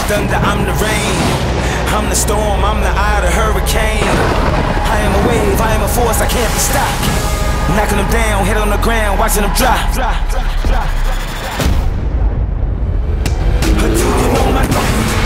thunder, I'm the rain. I'm the storm, I'm the eye of the hurricane. I am a wave, I am a force, I can't be stopped. Knocking them down, head on the ground, watching them drop. Do you know my name?